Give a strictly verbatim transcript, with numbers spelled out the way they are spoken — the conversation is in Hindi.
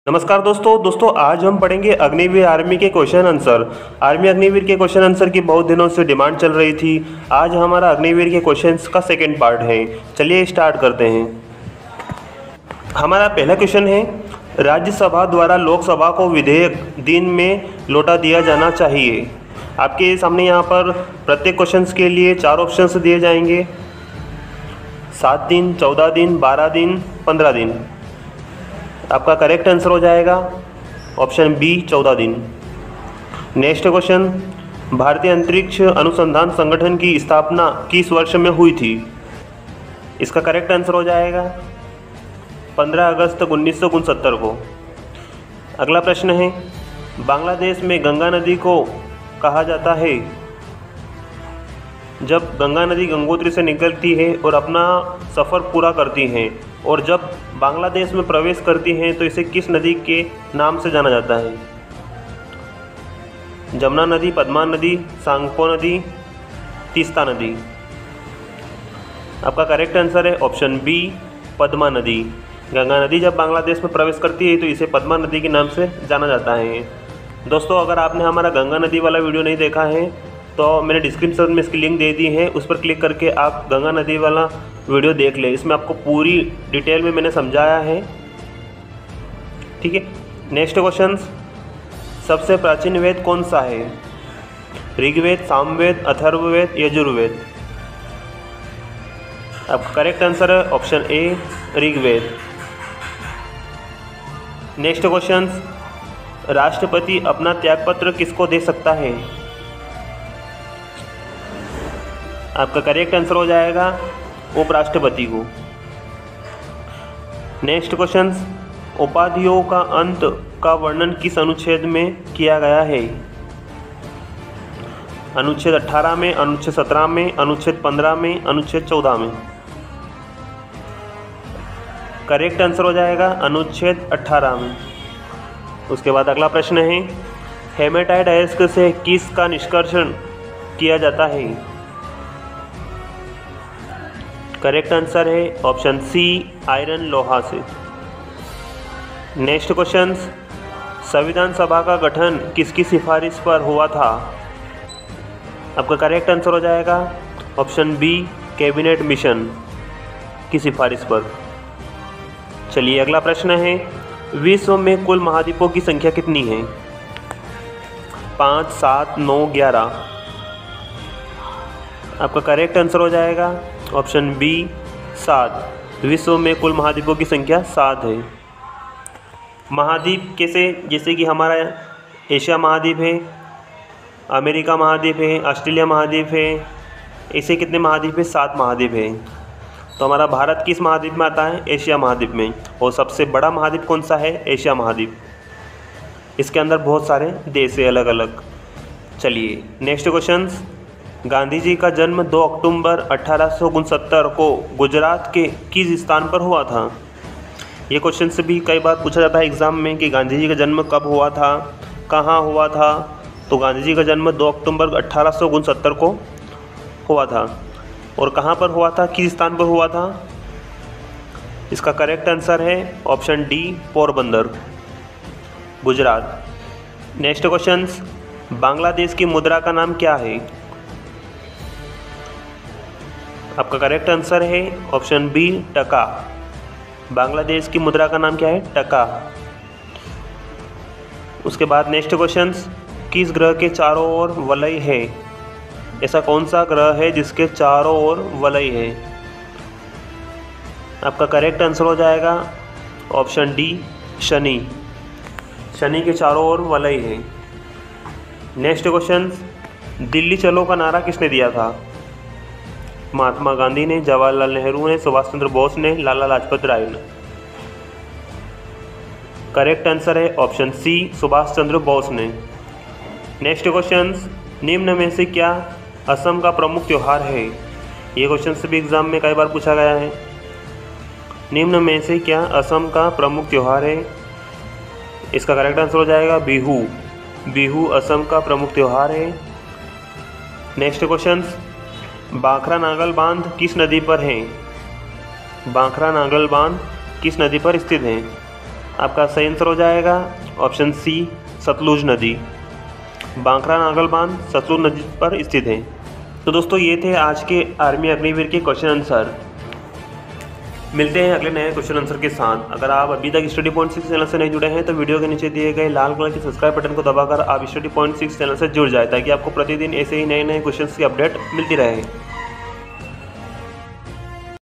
नमस्कार दोस्तों दोस्तों आज हम पढ़ेंगे अग्निवीर आर्मी के क्वेश्चन आंसर। आर्मी अग्निवीर के क्वेश्चन आंसर की बहुत दिनों से डिमांड चल रही थी। आज हमारा अग्निवीर के क्वेश्चंस का सेकंड पार्ट है। चलिए स्टार्ट करते हैं। हमारा पहला क्वेश्चन है, राज्यसभा द्वारा लोकसभा को विधेयक दिन में लौटा दिया जाना चाहिए। आपके सामने यहाँ पर प्रत्येक क्वेश्चन के लिए चार ऑप्शन दिए जाएंगे, सात दिन, चौदह दिन, बारह दिन, पंद्रह दिन। आपका करेक्ट आंसर हो जाएगा ऑप्शन बी, चौदह दिन। नेक्स्ट क्वेश्चन, भारतीय अंतरिक्ष अनुसंधान संगठन की स्थापना किस वर्ष में हुई थी? इसका करेक्ट आंसर हो जाएगा पंद्रह अगस्त उन्नीस सौ उनसत्तर को। अगला प्रश्न है, बांग्लादेश में गंगा नदी को कहा जाता है जब गंगा नदी गंगोत्री से निकलती है और अपना सफ़र पूरा करती है, और जब बांग्लादेश में प्रवेश करती हैं तो इसे किस नदी के नाम से जाना जाता है? जमुना नदी, पद्मा नदी, सांगपो नदी, तीस्ता नदी। आपका करेक्ट आंसर है ऑप्शन बी, पद्मा नदी। गंगा नदी जब बांग्लादेश में प्रवेश करती है तो इसे पद्मा नदी के नाम से जाना जाता है। दोस्तों अगर आपने हमारा गंगा नदी वाला वीडियो नहीं देखा है तो मैंने डिस्क्रिप्शन में इसकी लिंक दे दी है, उस पर क्लिक करके आप गंगा नदी वाला वीडियो देख ले। इसमें आपको पूरी डिटेल में मैंने समझाया है, ठीक है। नेक्स्ट क्वेश्चन, सबसे प्राचीन वेद कौन सा है? ऋग्वेद, सामवेद, अथर्ववेद, यजुर्वेद। अब करेक्ट आंसर है option A, Rigveda. Next question, राष्ट्रपति अपना त्यागपत्र किसको दे सकता है? आपका करेक्ट आंसर हो जाएगा उपराष्ट्रपति को। नेक्स्ट क्वेश्चन, उपाधियों का अंत का वर्णन किस अनुच्छेद में किया गया है? अनुच्छेद अठारह में, अनुच्छेद सत्रह में, अनुच्छेद पंद्रह में, अनुच्छेद चौदह में। करेक्ट आंसर हो जाएगा अनुच्छेद अठारह में। उसके बाद अगला प्रश्न है, हेमेटाइट अयस्क से किसका निष्कर्षण किया जाता है? करेक्ट आंसर है ऑप्शन सी, आयरन लोहा से। नेक्स्ट क्वेश्चन, संविधान सभा का गठन किसकी सिफारिश पर हुआ था? आपका करेक्ट आंसर हो जाएगा ऑप्शन बी, कैबिनेट मिशन की सिफारिश पर। चलिए अगला प्रश्न है, विश्व में कुल महाद्वीपों की संख्या कितनी है? पाँच, सात, नौ, ग्यारह। आपका करेक्ट आंसर हो जाएगा ऑप्शन बी, सात। विश्व में कुल महाद्वीपों की संख्या सात है। महाद्वीप कैसे? जैसे कि हमारा एशिया महाद्वीप है, अमेरिका महाद्वीप है, ऑस्ट्रेलिया महाद्वीप है। ऐसे कितने महाद्वीप है? सात महाद्वीप है। तो हमारा भारत किस महाद्वीप में आता है? एशिया महाद्वीप में। और सबसे बड़ा महाद्वीप कौन सा है? एशिया महाद्वीप। इसके अंदर बहुत सारे देश है अलग अलग। चलिए नेक्स्ट क्वेश्चन, गांधी जी का जन्म दो अक्टूबर अठारह सौ उनसत्तर को गुजरात के किस स्थान पर हुआ था? ये क्वेश्चन से भी कई बार पूछा जाता है एग्ज़ाम में कि गांधी जी का जन्म कब हुआ था, कहाँ हुआ था। तो गांधी जी का जन्म दो अक्टूबर अठारह सौ उनसत्तर को हुआ था। और कहाँ पर हुआ था, किस स्थान पर हुआ था? इसका करेक्ट आंसर है option D, Porbandar, Gujarat. Next question, Bangladesh की मुद्रा का नाम क्या है? आपका करेक्ट आंसर है ऑप्शन बी, टका। बांग्लादेश की मुद्रा का नाम क्या है? टका। उसके बाद नेक्स्ट क्वेश्चन, किस ग्रह के चारों ओर वलय है? ऐसा कौन सा ग्रह है जिसके चारों ओर वलय है? आपका करेक्ट आंसर हो जाएगा ऑप्शन डी, शनि। शनि के चारों ओर वलय है। नेक्स्ट क्वेश्चन, दिल्ली चलो का नारा किसने दिया था? महात्मा गांधी ने, जवाहरलाल नेहरू ने, सुभाष चंद्र बोस ने, लाला लाजपत राय ने। करेक्ट आंसर है ऑप्शन सी, सुभाष चंद्र बोस ने। नेक्स्ट क्वेश्चन, निम्न में से क्या असम का प्रमुख त्योहार है? ये क्वेश्चन से भी एग्जाम में कई बार पूछा गया है। निम्न में से क्या असम का प्रमुख त्योहार है? इसका करेक्ट आंसर हो जाएगा बिहू। बिहू असम का प्रमुख त्योहार है। नेक्स्ट क्वेश्चन, बांखरा नागल बांध किस नदी पर है? बांखरा नागल बांध किस नदी पर स्थित है? आपका सही आंसर हो जाएगा ऑप्शन सी सतलुज नदी। बांकरा नागल बांध सतलुज नदी पर स्थित है। तो दोस्तों ये थे आज के आर्मी अग्निवीर के क्वेश्चन आंसर। मिलते हैं अगले नए क्वेश्चन आंसर के साथ। अगर आप अभी तक स्टडी पॉइंट सिक्स चैनल से नहीं जुड़े हैं तो वीडियो के नीचे दिए गए लाल कलर के सब्सक्राइब बटन को दबाकर आप स्टडी पॉइंट सिक्स चैनल से जुड़ जाए ताकि आपको प्रतिदिन ऐसे ही नए नए क्वेश्चंस की अपडेट मिलती रहे।